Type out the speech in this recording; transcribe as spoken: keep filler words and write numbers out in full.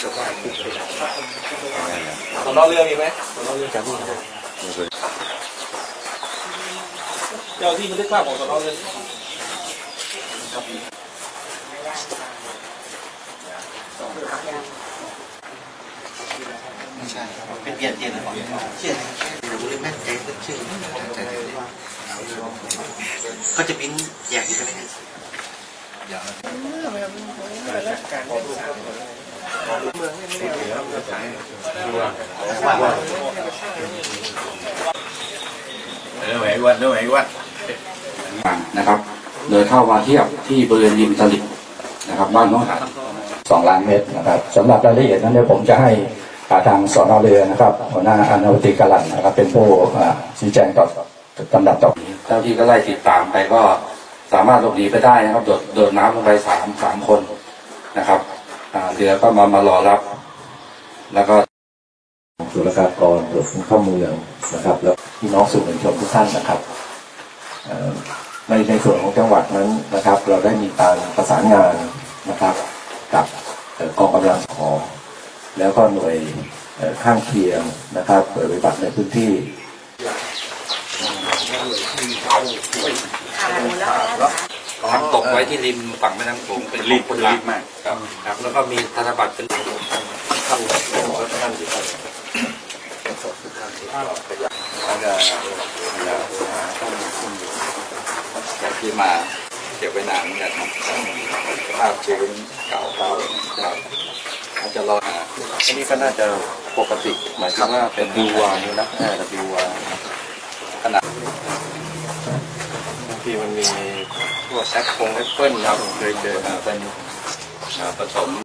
สอนอเรือมีไหมสอนอเรือจะมีเจ้าที่บันทึกภาพของสอนอเรือไม่ใช่เป็นเปลี่ยนเปลี่ยนก่อนเชื่อเราไม่แม่นใจก็เชื่อเขาจะปิ้นแยกอยู่ใช่ไหมอย่างเนื้อไหววัดเนื้อไหววัดนะครับโดยเข้ามาเทียบที่บริเวณริมตลิ่งนะครับบ้านน้องหาดสองล้านเมตรนะครับสำหรับรายละเอียดนั้นเดี๋ยวผมจะให้ทางสน.เรือนะครับหัวหน้าอนุติกาลันนะครับเป็นผู้ชี้แจงต่อลำดับต่อเจ้าที่ก็ไล่ติดตามไปก็สามารถหลบหนีไปได้นะครับโดดโดดน้ำลงไปสามสามคนนะครับเรือก็มามารอรับแล้วก็ศุลกากรตรวจคนเข้าเมืองนะครับแล้วพี่น้องสื่อมวลชนทุกท่านนะครับในในส่วนของจังหวัดนั้นนะครับเราได้มีการประสานงานนะครับกับกองกำลังขอแล้วก็หน่วยข้างเคียงนะครับเปิดปฏิบัติในพื้นที่ทำตกไว้ที่ริมฝั่งแม่น้ำโขงเป็นริมคนริมมากครับครับแล้วก็มีธนบัตรเป็นข้างข้างอยู่ข้างแล้วก็จากที่มาเก็บไว้นานเหมือนกันภาพชื้นเก่าเก่าครับอาจจะรออันนี้ก็น่าจะปกติหมายถึงว่าเป็นดิววางนะแต่ดิววางขนาดบางทีมันมีพวกแอปเปิลแอปเปิลครับเคยเจอเป็นผสม